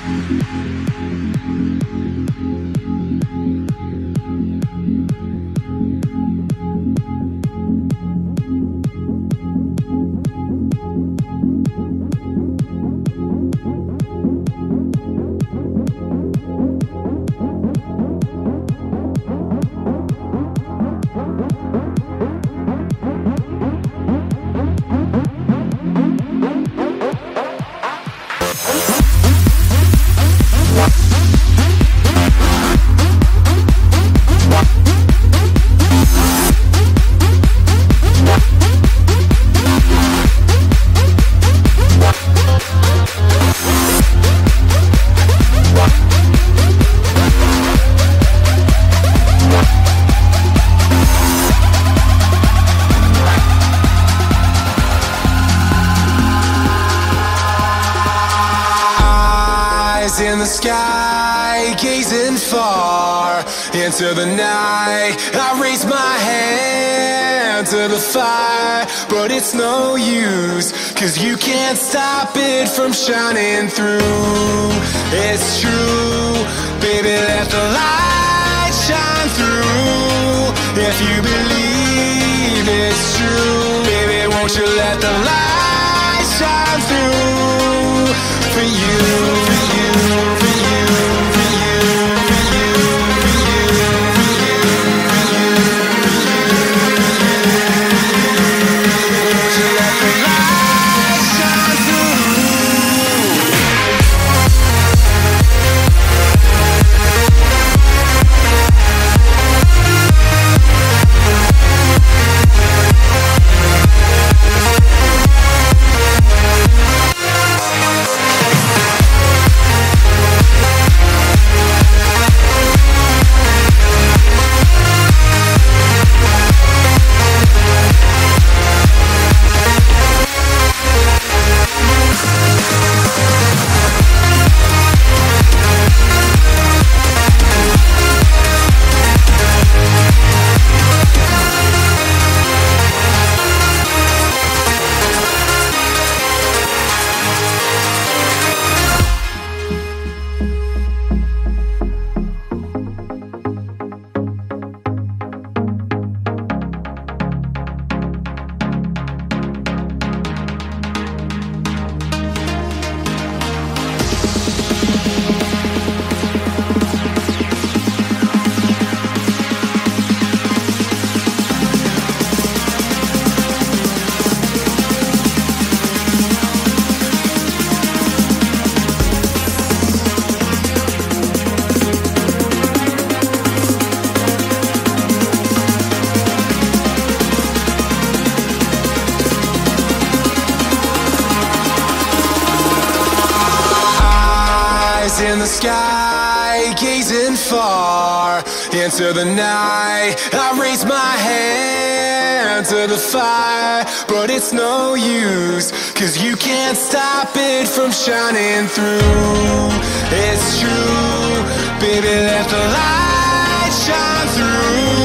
In the sky, gazing far into the night, I raise my hand to the fire, but it's no use, 'cause you can't stop it from shining through. It's true, baby, let the light shine through. If you believe it's true, baby, won't you let the light shine through for you, for you, for you, for you, for you, for you, for you, for you, won't you let the light shine through? In the sky, gazing far into the night, I raise my hand to the fire, but it's no use, 'cause you can't stop it from shining through. It's true, baby, let the light shine through.